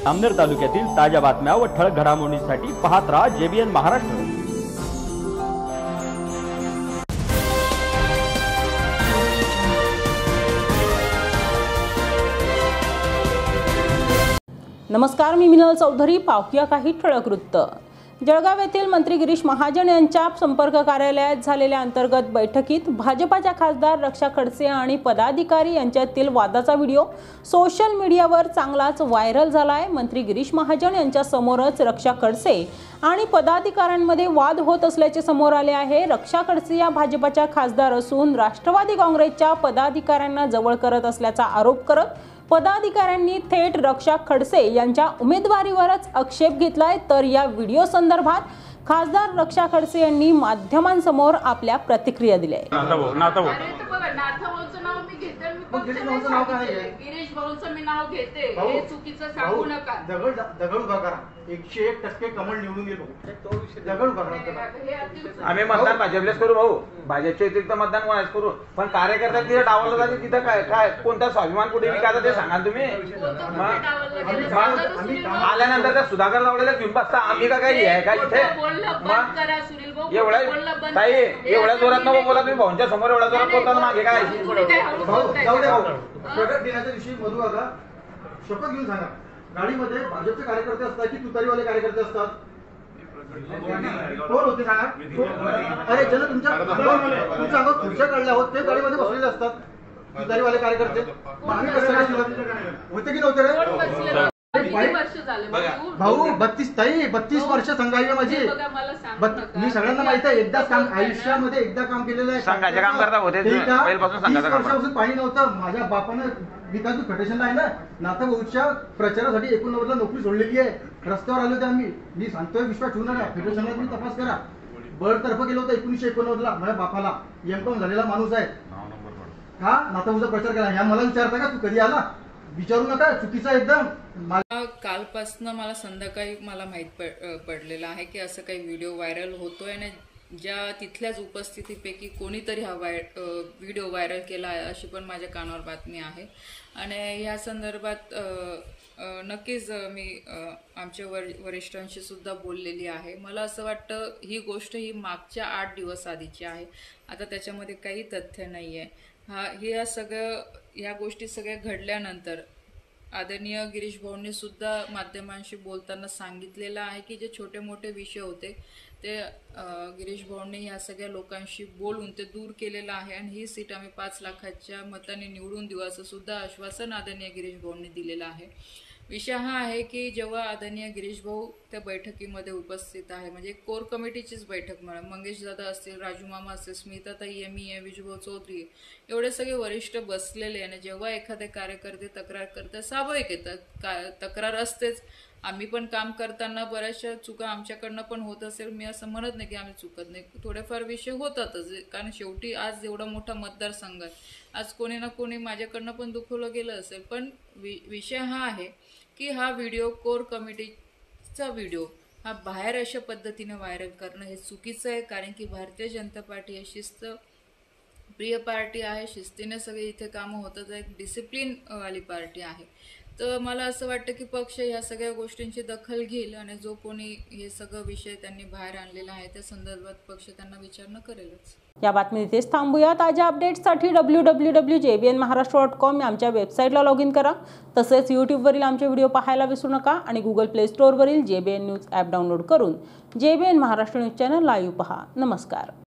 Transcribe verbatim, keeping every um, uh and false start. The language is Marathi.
अमनेर तालुक्यातील ताज्या बातम्या व ठळक घडामोडींसाठी पाहत राहा जेबीएन महाराष्ट्र। नमस्कार, मी मिनल चौधरी। पाहूया काही ठळक वृत्त। जळगाव येथील मंत्री गिरीश महाजन यांच्या संपर्क कार्यालयात झालेल्या अंतर्गत बैठकीत भाजपाच्या खासदार रक्षा खडसे आणि पदाधिकारी यांच्यातील वादाचा व्हिडिओ सोशल मीडियावर चांगलाच व्हायरल झाला आहे। मंत्री गिरीश महाजन यांच्या समोरच रक्षा खडसे आणि पदाधिकाऱ्यांमध्ये वाद होत असल्याचे समोर आले आहे। रक्षा खडसे या भाजपाच्या खासदार असून राष्ट्रवादी काँग्रेसच्या पदाधिकाऱ्यांना जवळ करत असल्याचा आरोप करत पदाधिकाऱ्यांनी थेट रक्षा खडसे यांच्या उमेदवारीवरच आक्षेप घेतलाय। तर या व्हिडिओ संदर्भात खासदार रक्षा खडसे यांनी माध्यमांसमोर आपल्या प्रतिक्रिया दिल्या आहेत। गिरीश भाऊंचं मी नाव घेते, हे चुकीचं सांगू नका। दगड दगड उभा करा, एकशे एक टक्के कमळ निवडून गेलो, दगड उभा करा। आम्ही मतदान भाजपलेच करू भाऊ, भाजपच्या व्यतिरिक्त मतदान कोणाच करू, पण कार्यकर्ता तिथे डावलं जाते तिथं काय काय कोणता स्वाभिमान कुठे विकायचा ते सांगा तुम्ही। आल्यानंतर त्या सुधाकर लावलेल्या घेऊन बसता आम्ही का काही आहे का इथे? एवढ्या ताई एवढ्या जोरात नको बोला तुम्ही, भाऊंच्या समोर एवढ्या जोरात बोलताना मागे काय? प्रगट दिनाच्या दिवशी मधु काका शपथ घेऊन सांगा, गाडीमध्ये भाजपचे कार्यकर्ते असतात की तुतारीवाले कार्यकर्ते असतात? कोण होते सांगा? अरे ज्याला तुमच्या तुमच्या अंगात खुर्च्या काढल्या होत ते गाडीमध्ये बसलेले असतात, तुतारीवाले कार्यकर्ते होते की नव्हते रे? भाऊ बत्तीस ताई बत्तीस वर्ष संघाई माझी, मी सगळ्यांना माहित आहे। एकदा काम आयुष्यामध्ये एकदा काम केलेलं आहे, संघाचे काम करता होते वर्षापासून पाणी नव्हतं। माझ्या बापानं विकास फेडरेशनला आहे ना नाथा भाऊच्या प्रचारासाठी एकोणनव्वदला नोकरी सोडलेली आहे, रस्त्यावर आलो होते आम्ही। मी सांगतोय विश्वास ठेवू नका, फेडरेशनला तुम्ही तपास करा। बळतर्फ गेलो होतं एकोणीसशे एकोणनव्वदला, माझ्या बापाला एम कॉम झालेला माणूस आहे का नाथा भाऊचा प्रचार केला? ह्या मला विचारता का तू कधी आला? विचारू नका, चुकीचा एकदम। कालपासून मला संध्याकाळी मला माहीत पडलेलं आहे की असं काही व्हिडिओ व्हायरल होतोय आणि ज्या तिथल्याच उपस्थितीपैकी कोणीतरी हा वाय व्हिडिओ व्हायरल केला आहे अशी पण माझ्या कानावर बातमी आहे। आणि ह्या संदर्भात नक्कीच मी आमच्या वर वरिष्ठांशी सुद्धा बोललेली आहे। मला असं वाटतं ही गोष्ट ही मागच्या आठ दिवस आधीची आहे, आता त्याच्यामध्ये काही तथ्य नाही आहे। हा हे या सगळं ह्या गोष्टी सगळ्या घडल्यानंतर आदरणीय गिरीश भाऊंनी सुद्धा माध्यमांशी बोलताना सांगितलेलं आहे की जे छोटे मोठे विषय होते ते गिरीश भाऊंनी ह्या सगळ्या लोकांशी बोलून ते दूर केलेलं आहे आणि ही सीट आम्ही पाच लाखाच्या मताने निवडून देऊ असं सुद्धा आश्वासन आदरणीय गिरीश भाऊंनी दिलेलं आहे। विषय हा आहे की जेव्हा आदरणीय गिरीश भाऊ त्या बैठकीमध्ये उपस्थित आहे, म्हणजे कोर कमिटीचीच बैठक म्हणा, मंगेश दादा असतील, राजू मामा असतील, स्मिताताई एमी आहे, विजूभाऊ चौधरी, एवढे सगळे वरिष्ठ बसलेले आणि जेव्हा एखादे कार्यकर्ते तक्रार करतात स्वाभाविक येतात, का तक्रार असतेच। आम्ही पण काम करताना बऱ्याचशा चुका आमच्याकडनं पण होत असेल, मी असं म्हणत नाही की आम्ही चुकत नाही, थोडेफार विषय होतातच, कारण शेवटी आज एवढा मोठा मतदारसंघ आहे, आज कोणी ना कोणी माझ्याकडनं पण दुखवलं गेलं असेल। पण वि विषय हा आहे की हा व्हिडिओ कोर कमिटीचा व्हिडिओ हा बाहेर अशा पद्धतीने व्हायरल करणं हे चुकीचं आहे, कारण की भारतीय जनता पार्टी ही शिस्त प्रिय पार्टी आहे, शिस्तीने सगळे इथे कामं होतात, एक डिसिप्लिन वाली पार्टी आहे। तर मला असं वाटतं की पक्ष ह्या सगळ्या गोष्टींची दखल घेईल आणि जो कोणी हे सगळं विषय त्यांनी बाहेर आणलेला आहे त्या संदर्भात पक्ष त्यांना विचारणा करेलच। या बातमी इथेच थांबूया। ताज्या अपडेट्ससाठी W W W dot J B N Maharashtra dot com या आमच्या वेबसाईटला लॉग इन करा। तसेच यूट्यूबवरील आमचे व्हिडिओ पाहायला विसरू नका आणि गुगल प्ले स्टोअरवरील J B N news app download करून J B N Maharashtra news channel live पहा। नमस्कार।